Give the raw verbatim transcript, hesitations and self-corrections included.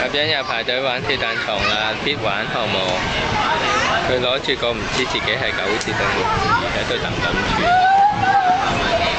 阿欣又排隊玩鐵彈床啦，必玩好冇？佢攞住個唔知自己係九字定六字喺度等緊住。